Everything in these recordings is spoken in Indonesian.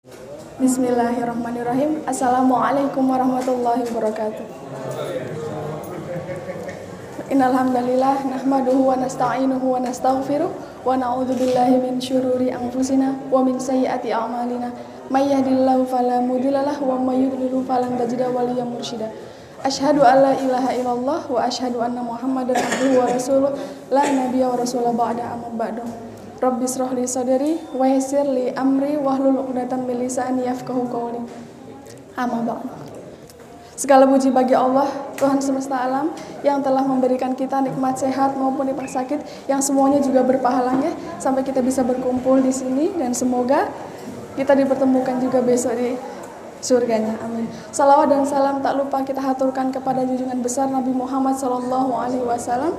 Bismillahirrahmanirrahim. Assalamualaikum warahmatullahi wabarakatuh. Innal hamdalillah nahmaduhu wa nasta'inuhu wa nastaghfiruh wa na'udzu billahi min syururi anfusina wa min sayyiati a'malina. May yahdihillahu fala mudhillalah wa may yudlil falan tajida waliyyan mursyida. Asyhadu an la ilaha illallah wa asyhadu anna Muhammadar abduhu wa rasuluh la nabiyya wa rasula ba'da amma ba'du. Rabbi shrah li sadri wa yassir li amri wahlul 'uqdatam min lisani yafqahu qawli. Amma ba'du. Segala puji bagi Allah, Tuhan semesta alam yang telah memberikan kita nikmat sehat maupun nikmat sakit yang semuanya juga berpahalanya sampai kita bisa berkumpul di sini dan semoga kita dipertemukan juga besok di surganya. Amin. Salawat dan salam tak lupa kita haturkan kepada junjungan besar Nabi Muhammad SAW.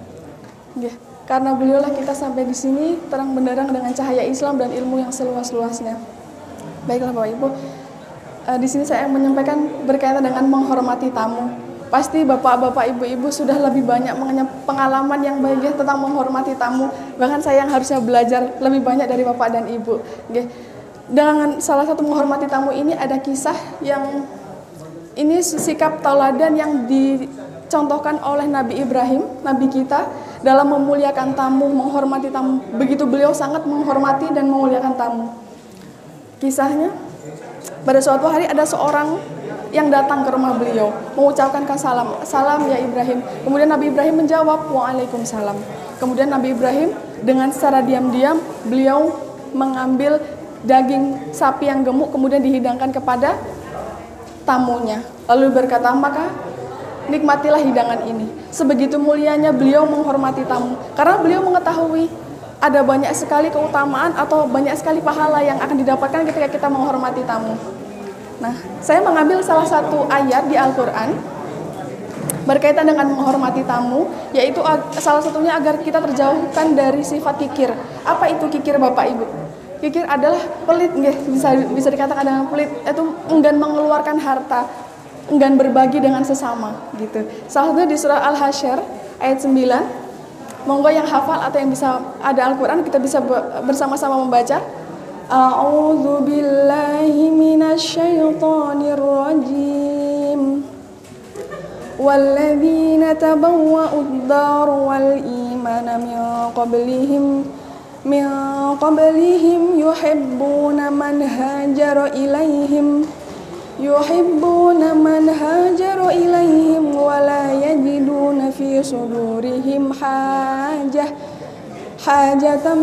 Karena beliaulah kita sampai di sini terang benderang dengan cahaya Islam dan ilmu yang seluas-luasnya. Baiklah Bapak Ibu, di sini saya menyampaikan berkaitan dengan menghormati tamu. Pasti Bapak-bapak, Ibu-ibu sudah lebih banyak mengenai pengalaman yang baik tentang menghormati tamu. Bahkan saya yang harusnya belajar lebih banyak dari Bapak dan Ibu. Dengan salah satu menghormati tamu ini ada kisah yang ini sikap tauladan yang dicontohkan oleh Nabi Ibrahim, Nabi kita, dalam memuliakan tamu, menghormati tamu. Begitu beliau sangat menghormati dan memuliakan tamu. Kisahnya, pada suatu hari ada seorang yang datang ke rumah beliau, mengucapkan salam, "Salam ya Ibrahim." Kemudian Nabi Ibrahim menjawab, "Waalaikumsalam." Kemudian Nabi Ibrahim dengan secara diam-diam beliau mengambil daging sapi yang gemuk kemudian dihidangkan kepada tamunya. Lalu berkata, "Maka nikmatilah hidangan ini." Sebegitu mulianya beliau menghormati tamu, karena beliau mengetahui ada banyak sekali keutamaan atau banyak sekali pahala yang akan didapatkan ketika kita menghormati tamu. Nah, saya mengambil salah satu ayat di Al-Quran berkaitan dengan menghormati tamu, yaitu salah satunya agar kita terjauhkan dari sifat kikir. Apa itu kikir Bapak Ibu? Kikir adalah pelit, bisa dikatakan dengan pelit, itu enggan mengeluarkan harta, enggan berbagi dengan sesama gitu. Salah satunya di surah Al-Hasyr ayat 9. Monggo yang hafal atau yang bisa ada Al-Qur'an kita bisa bersama-sama membaca. A'udzu billahi minasyaitonir rajim. Walladzina tabawwa'ud dar wal imana min qablihim yuhibbuna man hajara ilaihim wa la yajiduna fi sudurihim hajatan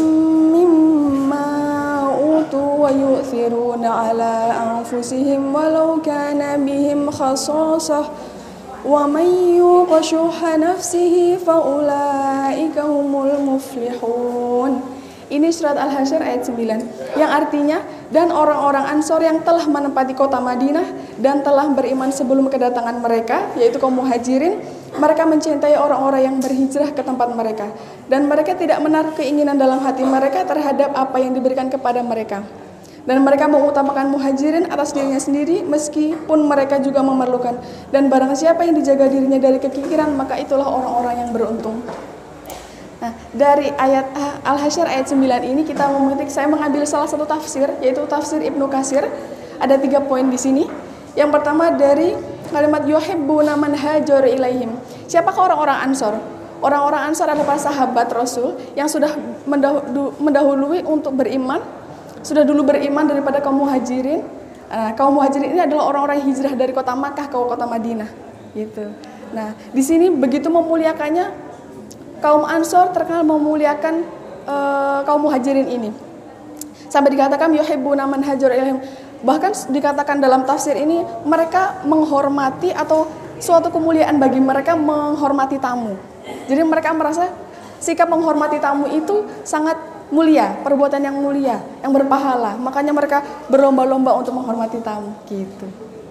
mimma utu wa yu'thiruna ala anfusihim walau kana bihim khasasah wa man yuqa shuhha nafsihi fa ulaika humul muflihun. Ini surat Al-Hasyr ayat 9 yang artinya, dan orang-orang Ansor yang telah menempati kota Madinah dan telah beriman sebelum kedatangan mereka, yaitu kaum Muhajirin, mereka mencintai orang-orang yang berhijrah ke tempat mereka, dan mereka tidak menaruh keinginan dalam hati mereka terhadap apa yang diberikan kepada mereka, dan mereka mengutamakan Muhajirin atas dirinya sendiri meskipun mereka juga memerlukan, dan barang siapa yang dijaga dirinya dari kekikiran maka itulah orang-orang yang beruntung. Nah, dari ayat Al-Hasyr ayat 9 ini kita memetik, saya mengambil salah satu tafsir, yaitu tafsir Ibnu Katsir. Ada 3 poin di sini. Yang pertama dari kalimat yuhibbuna man hajara ilaihim. Siapakah orang-orang Ansor? Orang-orang Ansor adalah sahabat Rasul yang sudah mendahului untuk beriman, sudah dulu beriman daripada kaum Muhajirin. Kaum Muhajirin ini adalah orang-orang hijrah dari kota Makkah ke kota Madinah, gitu. Nah, di sini begitu memuliakannya, kaum Ansor terkenal memuliakan kaum Muhajirin ini. Sampai dikatakan yuhibbuna man hajara ilaihim. Bahkan dikatakan dalam tafsir ini mereka menghormati atau suatu kemuliaan bagi mereka menghormati tamu. Jadi mereka merasa sikap menghormati tamu itu sangat mulia, perbuatan yang mulia, yang berpahala. Makanya mereka berlomba-lomba untuk menghormati tamu, gitu.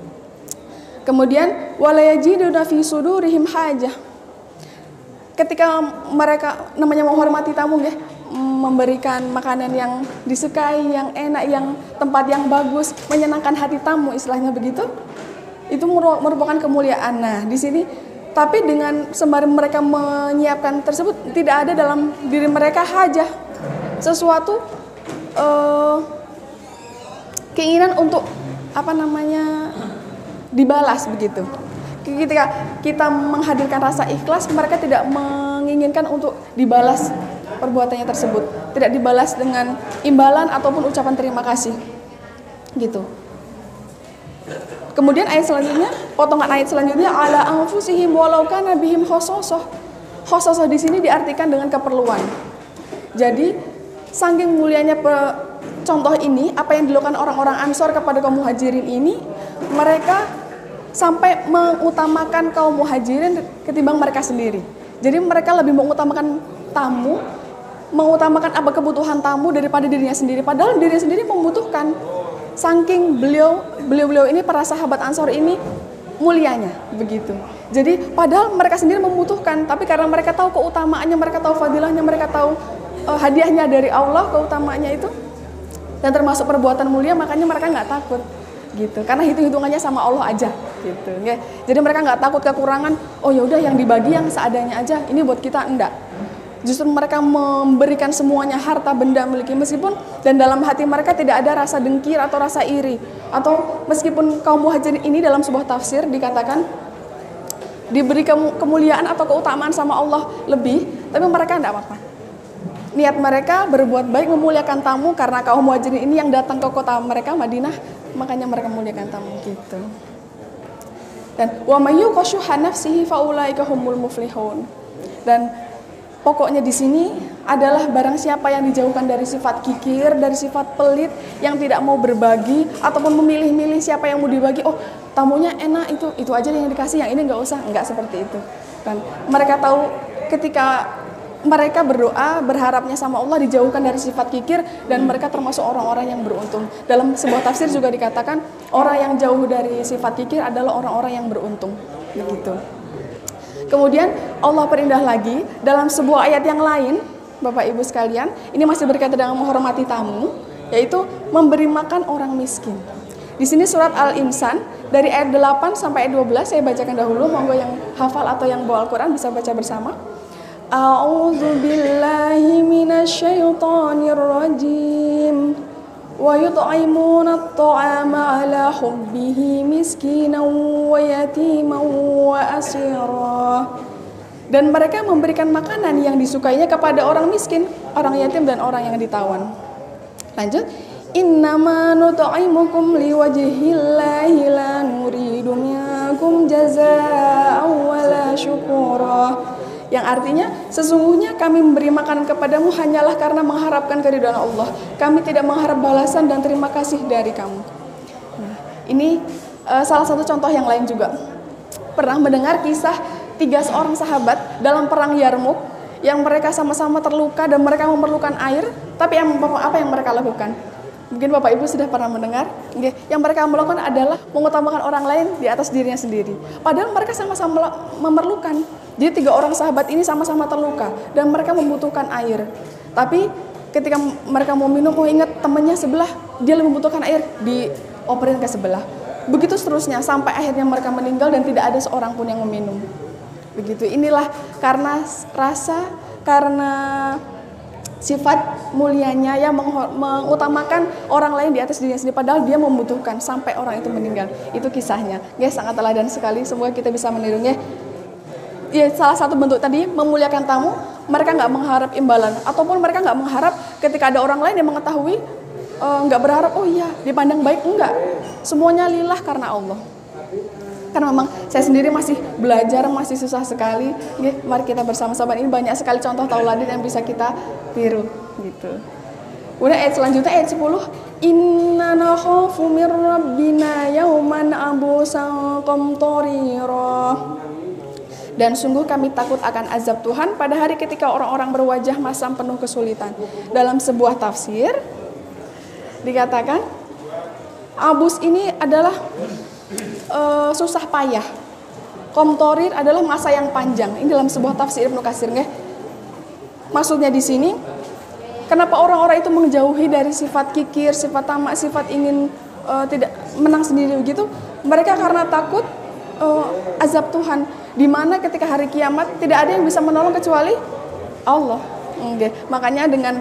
Kemudian wala yajiduna fi sudurihim hajah. Ketika mereka namanya menghormati tamu memberikan makanan yang disukai, yang enak, yang tempat yang bagus, menyenangkan hati tamu, istilahnya begitu. Itu merupakan kemuliaan. Nah, di sini tapi dengan sembari mereka menyiapkan tersebut tidak ada dalam diri mereka hajah sesuatu keinginan untuk dibalas begitu. Ketika kita menghadirkan rasa ikhlas, mereka tidak menginginkan untuk dibalas perbuatannya tersebut, tidak dibalas dengan imbalan ataupun ucapan terima kasih gitu. Kemudian ayat selanjutnya, potongan ayat selanjutnya, ala anfusihim walau kana bihim khososoh. Khososoh di sini diartikan dengan keperluan. Jadi saking mulianya contoh ini, apa yang dilakukan orang-orang Ansor kepada kaum Muhajirin ini, mereka sampai mengutamakan kaum Muhajirin ketimbang mereka sendiri. Jadi mereka lebih mengutamakan tamu, mengutamakan apa kebutuhan tamu daripada dirinya sendiri. Padahal dirinya sendiri membutuhkan. Saking beliau ini, para sahabat Ansor ini mulianya begitu. Jadi padahal mereka sendiri membutuhkan, tapi karena mereka tahu keutamaannya, mereka tahu fadilahnya, mereka tahu hadiahnya dari Allah, keutamaannya itu, dan termasuk perbuatan mulia, makanya mereka nggak takut gitu. Karena hitung-hitungannya sama Allah aja gitu. Ya. Jadi mereka nggak takut kekurangan. Oh ya udah, yang dibagi yang seadanya aja. Ini buat kita, enggak. Justru mereka memberikan semuanya, harta benda miliki, meskipun dan dalam hati mereka tidak ada rasa dengki atau rasa iri. Atau meskipun kaum Muhajirin ini dalam sebuah tafsir dikatakan diberi kemuliaan atau keutamaan sama Allah lebih, tapi mereka tidak apa-apa. Niat mereka berbuat baik, memuliakan tamu, karena kaum Muhajirin ini yang datang ke kota mereka, Madinah, makanya mereka memuliakan tamu gitu. Dan wa may yuqashuha nafsihi faulaika humul muflihun. Dan pokoknya di sini adalah barang siapa yang dijauhkan dari sifat kikir, dari sifat pelit, yang tidak mau berbagi ataupun memilih-milih siapa yang mau dibagi. Oh, tamunya enak, itu aja yang dikasih, yang ini nggak usah. Nggak seperti itu. Dan mereka tahu ketika mereka berdoa, berharapnya sama Allah dijauhkan dari sifat kikir, dan mereka termasuk orang-orang yang beruntung. Dalam sebuah tafsir juga dikatakan orang yang jauh dari sifat kikir adalah orang-orang yang beruntung. Begitu. Kemudian Allah perindah lagi dalam sebuah ayat yang lain, Bapak Ibu sekalian, ini masih berkaitan dengan menghormati tamu, yaitu memberi makan orang miskin. Di sini surat Al-Insan dari ayat 8 sampai ayat 12 saya bacakan dahulu, monggo yang hafal atau yang bawa Al-Qur'an bisa baca bersama. A'udzu billahi minasyaitonir rajim. Wa yut'imuna at-ta'ama 'ala hubbihi miskinan wa yatiman wa asira. Dan mereka memberikan makanan yang disukainya kepada orang miskin, orang yatim, dan orang yang ditawan. Lanjut, innama nut'imukum liwajhillahi la nuridu minkum jazaa'an wala syukura. Yang artinya, sesungguhnya kami memberi makanan kepadamu hanyalah karena mengharapkan keridhaan Allah. Kami tidak mengharap balasan dan terima kasih dari kamu. Nah, ini salah satu contoh yang lain juga. Pernah mendengar kisah 3 seorang sahabat dalam perang Yarmuk, yang mereka sama-sama terluka dan mereka memerlukan air, tapi apa yang mereka lakukan? Mungkin Bapak Ibu sudah pernah mendengar. Yang mereka melakukan adalah mengutamakan orang lain di atas dirinya sendiri. Padahal mereka sama-sama memerlukan. Jadi 3 orang sahabat ini sama-sama terluka dan mereka membutuhkan air. Tapi ketika mereka mau minum, ingat temannya sebelah, dia lebih membutuhkan air, dioperin ke sebelah. Begitu seterusnya sampai akhirnya mereka meninggal dan tidak ada seorang pun yang meminum. Begitu. Inilah karena sifat mulianya yang mengutamakan orang lain di atas dirinya sendiri, padahal dia membutuhkan sampai orang itu meninggal. Itu kisahnya. Sangat teladan sekali, semoga kita bisa menirunya. Ya, salah satu bentuk tadi memuliakan tamu, mereka nggak mengharap imbalan, ataupun mereka nggak mengharap ketika ada orang lain yang mengetahui, nggak berharap, oh iya dipandang baik, enggak. Semuanya lillah karena Allah. Karena memang saya sendiri masih belajar, masih susah sekali. Mari kita bersama-sama, ini banyak sekali contoh tauladan yang bisa kita tiru gitu. Kemudian ayat selanjutnya, ayat 10, inna nakhafu mir rabbina yauman abusan qamtarira. Dan sungguh kami takut akan azab Tuhan pada hari ketika orang-orang berwajah masam penuh kesulitan. Dalam sebuah tafsir dikatakan abus ini adalah susah payah. Qamtarir adalah masa yang panjang. Ini dalam sebuah tafsir Ibnu Katsir. Maksudnya di sini, kenapa orang-orang itu menjauhi dari sifat kikir, sifat tamak, sifat ingin tidak menang sendiri begitu? Mereka karena takut azab Tuhan, di mana ketika hari kiamat tidak ada yang bisa menolong kecuali Allah. Makanya dengan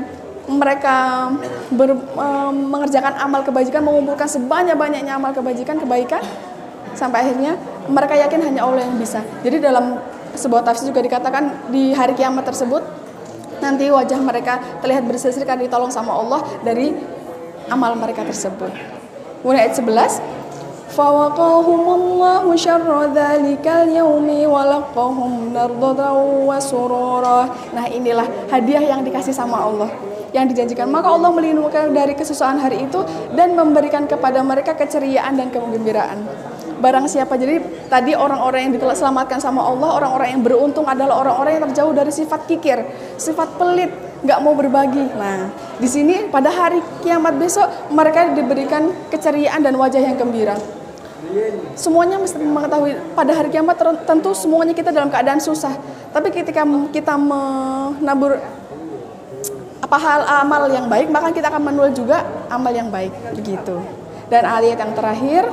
mereka mengerjakan amal kebajikan, mengumpulkan sebanyak-banyaknya amal kebaikan, sampai akhirnya mereka yakin hanya Allah yang bisa. Jadi dalam sebuah tafsir juga dikatakan di hari kiamat tersebut nanti wajah mereka terlihat berseri-seri karena ditolong sama Allah dari amal mereka tersebut. Kemudian ayat 11, fawaqahumullahu syarra dzalikal yaumi wa laqahum nardatan wa surura. Nah, inilah hadiah yang dikasih sama Allah, yang dijanjikan. Maka Allah melindungi dari kesusahan hari itu dan memberikan kepada mereka keceriaan dan kegembiraan. Barang siapa, jadi tadi orang-orang yang diselamatkan sama Allah, orang-orang yang beruntung adalah orang-orang yang terjauh dari sifat kikir, sifat pelit, nggak mau berbagi. Nah, di sini pada hari kiamat besok mereka diberikan keceriaan dan wajah yang gembira. Semuanya mesti mengetahui pada hari kiamat tentu semuanya kita dalam keadaan susah. Tapi ketika kita menabur hal amal yang baik, maka kita akan menuai juga amal yang baik, begitu. Dan ayat yang terakhir,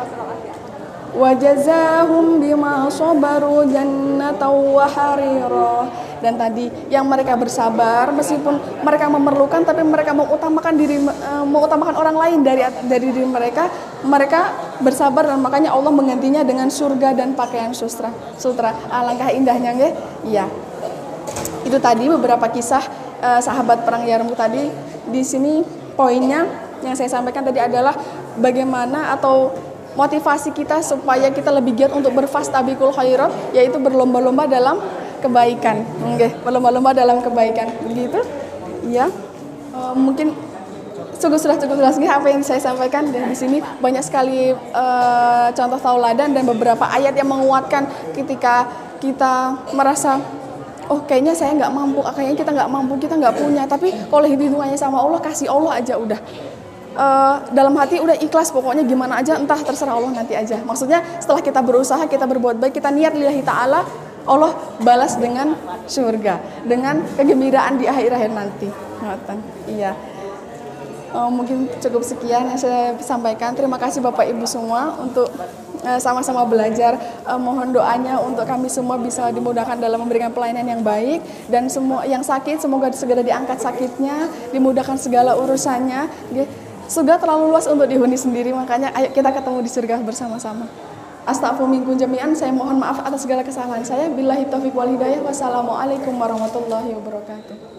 wajazahum bima sabaru jannatan wa harira. Dan tadi yang mereka bersabar meskipun mereka memerlukan, tapi mereka mengutamakan orang lain dari diri mereka bersabar, dan makanya Allah menggantinya dengan surga dan pakaian sutra. Alangkah indahnya nggih? Iya. Itu tadi beberapa kisah sahabat perang Yarmuk tadi. Di sini poinnya yang saya sampaikan tadi adalah bagaimana atau motivasi kita supaya kita lebih giat untuk berfastabiqul khairat, yaitu berlomba-lomba dalam kebaikan. Berlomba-lomba dalam kebaikan. Begitu? Iya. Mungkin cukup jelas apa yang saya sampaikan, dan di sini banyak sekali contoh tauladan dan beberapa ayat yang menguatkan ketika kita merasa oh kayaknya saya nggak mampu, kayaknya kita nggak mampu, kita nggak punya, tapi kalau hitungannya sama Allah, kasih Allah aja udah. Dalam hati udah ikhlas, pokoknya gimana aja entah terserah Allah nanti aja. Maksudnya setelah kita berusaha, kita berbuat baik, kita niat lillahi ta'ala, Allah balas dengan surga, dengan kegembiraan di akhir-akhir nanti. Iya. Mungkin cukup sekian yang saya sampaikan. Terima kasih Bapak Ibu semua untuk sama-sama belajar. Mohon doanya untuk kami semua bisa dimudahkan dalam memberikan pelayanan yang baik, dan semua yang sakit semoga segera diangkat sakitnya, dimudahkan segala urusannya. Surga terlalu luas untuk dihuni sendiri, makanya ayo kita ketemu di surga bersama-sama. Astaghfirullahaladzim jami'an, saya mohon maaf atas segala kesalahan saya. Billahi taufiq wal hidayah. Wassalamualaikum warahmatullahi wabarakatuh.